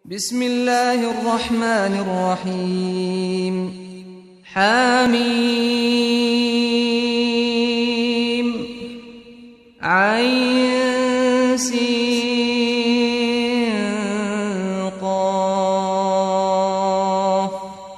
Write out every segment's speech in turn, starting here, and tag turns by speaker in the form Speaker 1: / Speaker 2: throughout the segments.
Speaker 1: بسم الله الرحمن الرحيم حميم عين سين قاف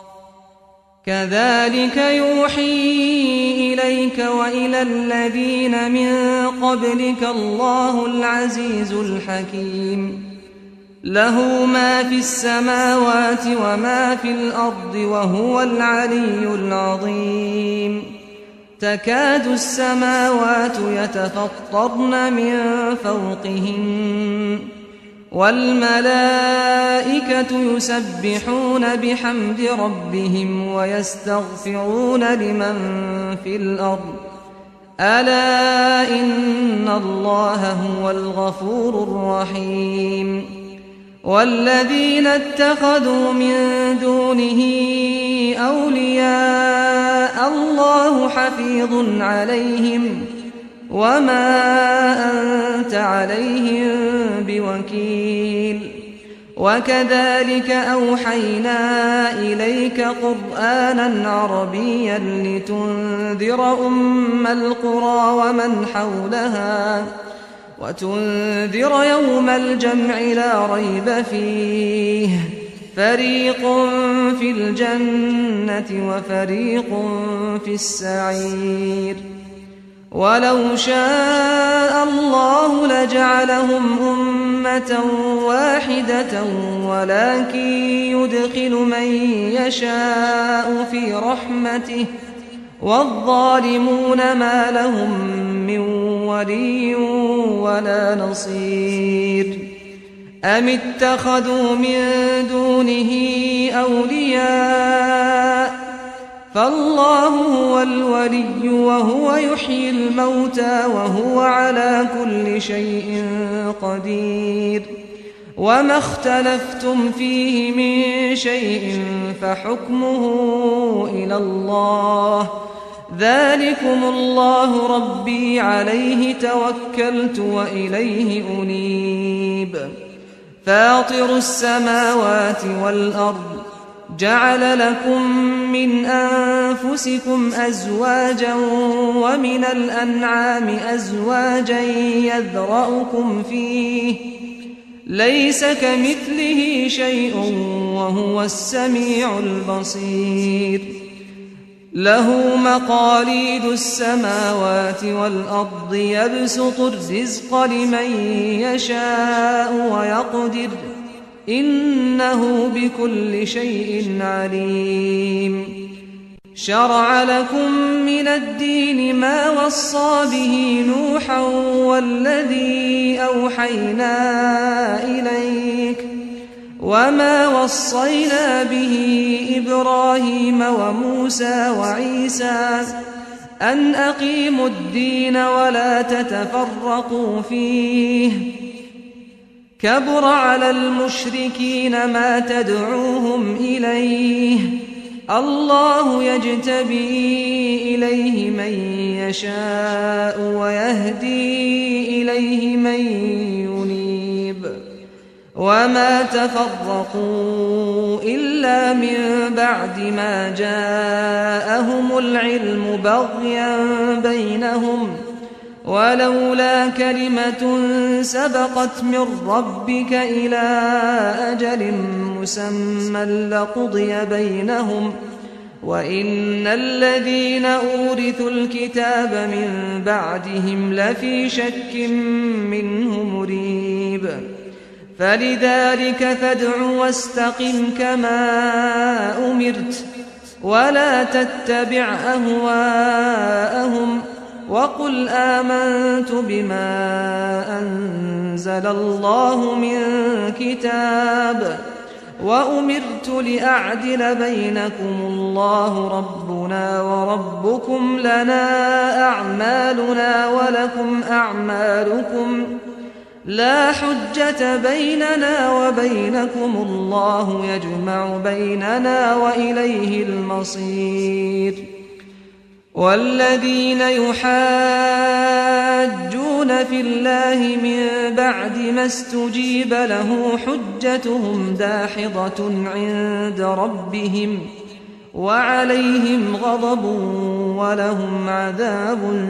Speaker 1: كذلك يوحي إليك وإلى الذين من قبلك الله العزيز الحكيم له ما في السماوات وما في الأرض وهو العلي العظيم تكاد السماوات يتفطرن من فوقهن والملائكة يسبحون بحمد ربهم ويستغفرون لمن في الأرض ألا إن الله هو الغفور الرحيم والذين اتخذوا من دونه أولياء الله حفيظ عليهم وما أنت عليهم بوكيل وكذلك أوحينا إليك قرآنا عربيا لتنذر أم القرى ومن حولها وتنذر يوم الجمع لا ريب فيه فريق في الجنة وفريق في السعير ولو شاء الله لجعلهم أمة واحدة ولكن يدخل من يشاء في رحمته والظالمون ما لهم من ولي ولا نصير أم اتخذوا من دونه أولياء فالله هو الولي وهو يحيي الموتى وهو على كل شيء قدير وما اختلفتم فيه من شيء فحكمه إلى الله ذلكم الله ربي عليه توكلت وإليه أنيب فاطر السماوات والأرض جعل لكم من أنفسكم أزواجا ومن الأنعام أزواجا يذرأكم فيه ليس كمثله شيء وهو السميع البصير له مقاليد السماوات والأرض يبسط الرزق لمن يشاء ويقدر إنه بكل شيء عليم شرع لكم من الدين ما وصى به نوحا والذي أوحينا إليك وما وصينا به إبراهيم وموسى وعيسى أن أقيموا الدين ولا تتفرقوا فيه كبر على المشركين ما تدعوهم إليه الله يجتبي إليه من يشاء ويهدي إليه من ينيب وما تفرقوا إلا من بعد ما جاءهم العلم بغيا بينهم ولولا كلمة سبقت من ربك إلى أجل مسمى لقضي بينهم وإن الذين أورثوا الكتاب من بعدهم لفي شك منه مريب فلذلك فادع واستقم كما أمرت ولا تتبع أهواءهم وقل آمنت بما أنزل الله من كتاب وأمرت لأعدل بينكم الله ربنا وربكم لنا أعمالنا ولكم أعمالكم لا حجة بيننا وبينكم الله يجمع بيننا وإليه المصير والذين يحاجون في الله من بعد ما استجيب له حجتهم داحضة عند ربهم وعليهم غضب ولهم عذاب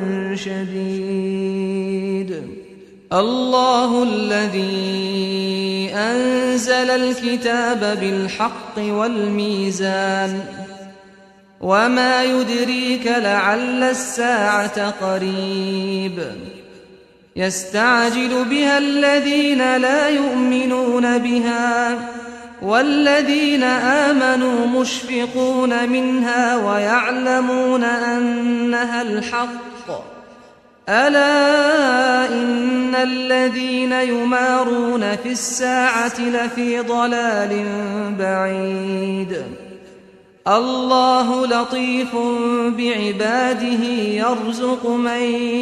Speaker 1: شديد. الله الذي أنزل الكتاب بالحق والميزان وما يدريك لعل الساعة قريب يستعجل بها الذين لا يؤمنون بها والذين آمنوا مشفقون منها ويعلمون أنها الحق ألا إن الذين يمارون في الساعة لفي ضلال بعيد. الله لطيف بعباده يرزق من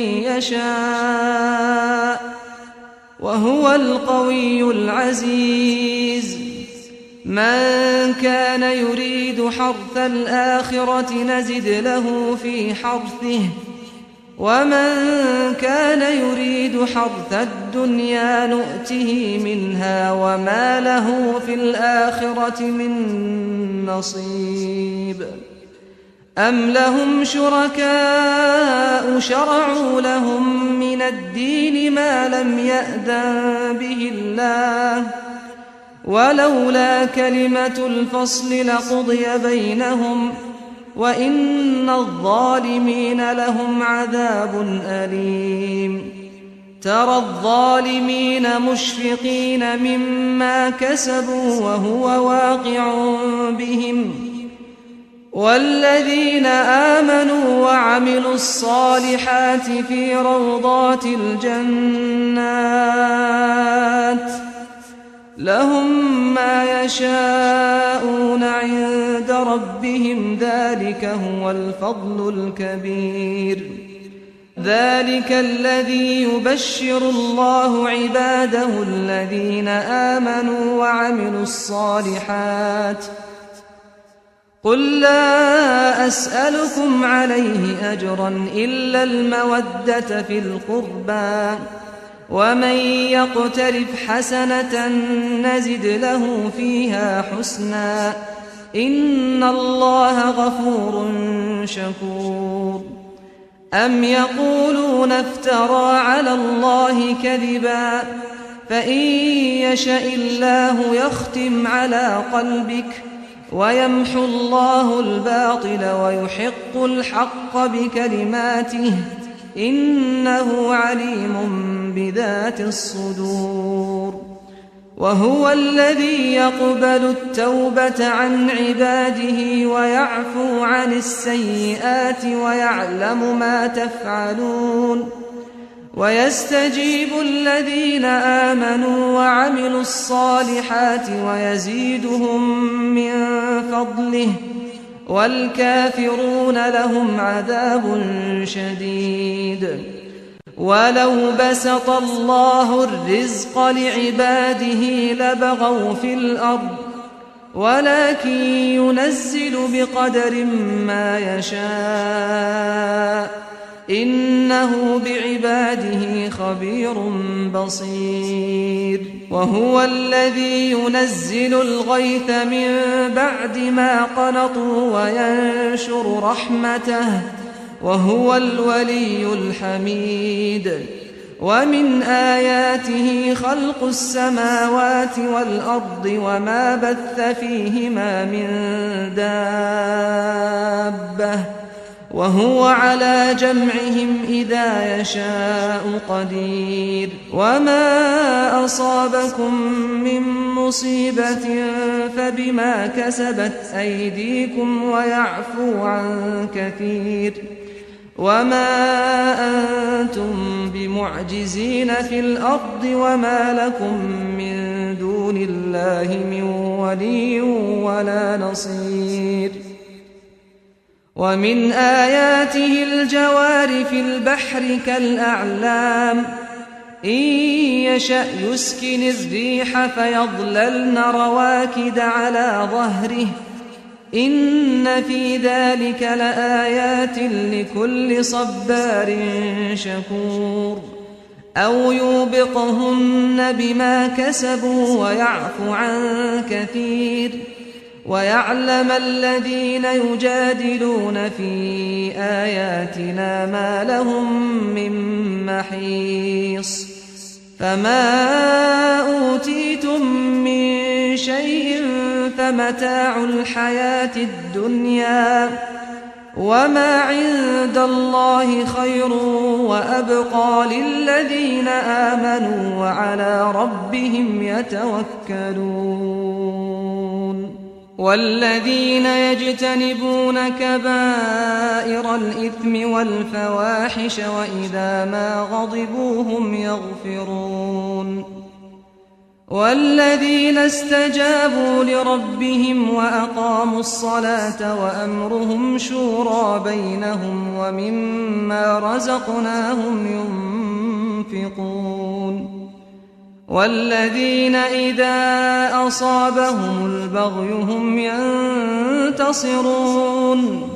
Speaker 1: يشاء وهو القوي العزيز. من كان يريد حرث الآخرة نزد له في حرثه ومن كان يريد حرث الدنيا نؤته منها وما له في الآخرة من نصيب. أم لهم شركاء شرعوا لهم من الدين ما لم يأذن به الله ولولا كلمة الفصل لقضي بينهم وإن الظالمين لهم عذاب أليم. ترى الظالمين مشفقين مما كسبوا وهو واقع بهم والذين آمنوا وعملوا الصالحات في روضات الجنات لهم ما يشاءون عند ربهم ذلك هو الفضل الكبير. ذلك الذي يبشر الله عباده الذين آمنوا وعملوا الصالحات. قل لا أسألكم عليه أجرا إلا المودة في القربى ومن يقترف حسنة نزد له فيها حسنا إن الله غفور شكور. أم يقولون افترى على الله كذبا فإن يشاء الله يختم على قلبك ويمحو الله الباطل ويحق الحق بكلماته إنه عليم بذات الصدور. وهو الذي يقبل التوبة عن عباده ويعفو عن السيئات ويعلم ما تفعلون ويستجيب الذين آمنوا وعملوا الصالحات ويزيدهم من فضله والكافرون لهم عذاب شديد. ولو بسط الله الرزق لعباده لبغوا في الأرض ولكن ينزل بقدر ما يشاء إنه بعباده خبير بصير. وهو الذي ينزل الغيث من بعد ما قنطوا وينشر رحمته وهو الولي الحميد. ومن آياته خلق السماوات والأرض وما بث فيهما من دابة وهو على جمعهم إذا يشاء قدير. وما أصابكم من مصيبة فبما كسبت أيديكم ويعفو عن كثير. وما أنتم بمعجزين في الأرض وما لكم من دون الله من ولي ولا نصير. ومن آياته الجوار في البحر كالأعلام إن يشأ يسكن الريح فيظللن رواكد على ظهره إن في ذلك لآيات لكل صبار شكور أو يوبقهن بما كسبوا ويعفو عن كثير ويعلم الذين يجادلون في آياتنا ما لهم من محيص فما أوتيتم من شيء فمتاع الحياة الدنيا وما عند الله خير وأبقى للذين آمنوا وعلى ربهم يتوكلون والذين يجتنبون كبائر الإثم والفواحش وإذا ما غضبوا هم يغفرون والذين استجابوا لربهم وأقاموا الصلاة وأمرهم شورى بينهم ومما رزقناهم ينفقون والذين إذا أصابهم البغي هم ينتصرون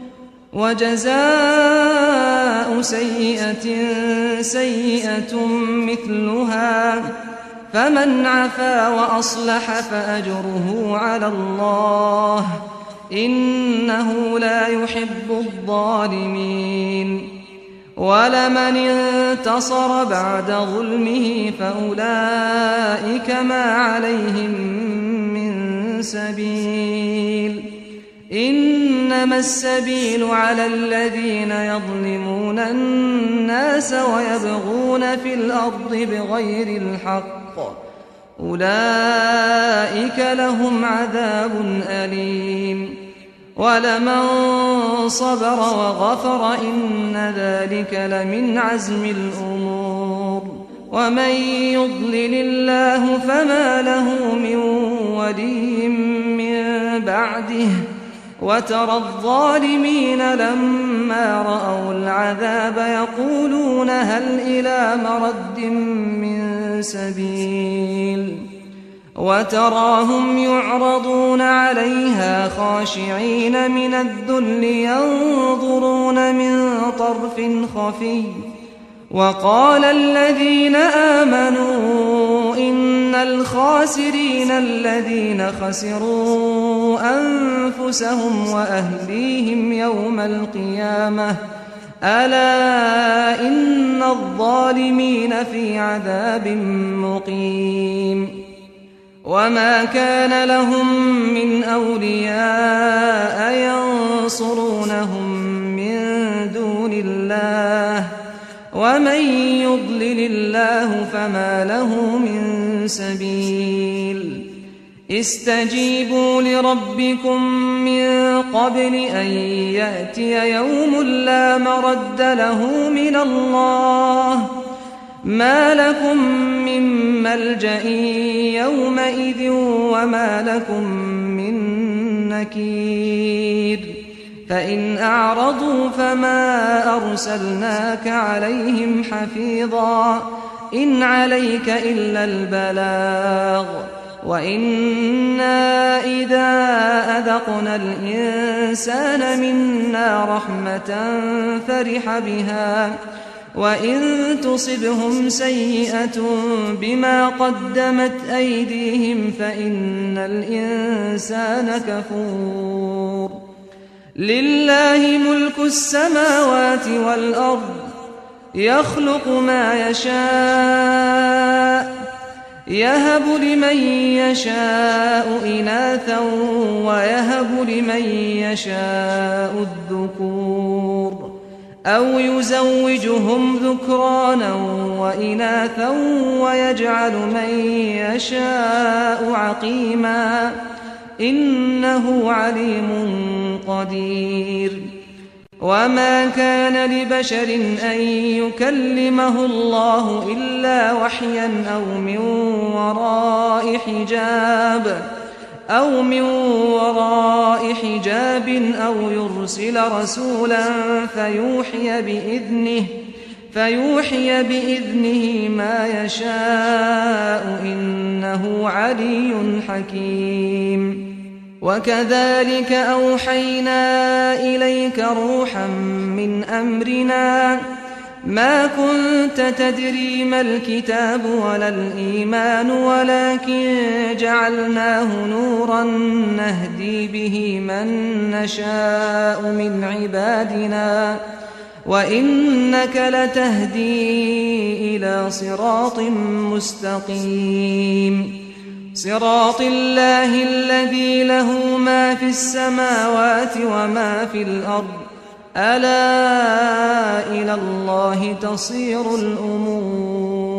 Speaker 1: وجزاء سيئة سيئة مثلها فمن عفا وأصلح فأجره على الله إنه لا يحب الظالمين ولمن انتصر بعد ظلمه فأولئك ما عليهم من سبيل إنما السبيل على الذين يظلمون الناس ويبغون في الأرض بغير الحق أولئك لهم عذاب أليم ولمن صبر وغفر إن ذلك لمن عزم الأمور ومن يضلل الله فما له من ولي من بعده وترى الظالمين لما رأوا العذاب يقولون هل إلى مرد من سبيل وتراهم يعرضون عليها خاشعين من الذل ينظرون من طرف خفي وقال الذين آمنوا إن الخاسرين الذين خسروا أنفسهم وأهليهم يوم القيامة ألا إن الظالمين في عذاب مقيم وما كان لهم من أولياء ينصرونهم من دون الله ومن يضلل الله فما له من سبيل استجيبوا لربكم من قبل أن يأتي يوم لا مرد له من الله ما لكم من ملجأ يومئذ وما لكم من نكير فإن أعرضوا فما أرسلناك عليهم حفيظا إن عليك إلا البلاغ وإنا إذا أذقنا الإنسان منا رحمة فرح بها وإن تصبهم سيئة بما قدمت أيديهم فإن الإنسان كفور لله ملك السماوات والأرض يخلق ما يشاء يهب لمن يشاء إناثا ويهب لمن يشاء الذكور أو يزوجهم ذكرانا وإناثا ويجعل من يشاء عقيما إنه عليم قدير وما كان لبشر أن يكلمه الله إلا وحيا أو من وراء حجاب أو يرسل رسولا فيوحي بإذنه ما يشاء إنه علي حكيم وكذلك أوحينا إليك روحا من أمرنا ما كنت تدري ما الكتاب ولا الإيمان ولكن جعلناه نورا نهدي به من نشاء من عبادنا وإنك لتهدي إلى صراط مستقيم صراط الله الذي له ما في السماوات وما في الأرض ألا إلى الله تصير الأمور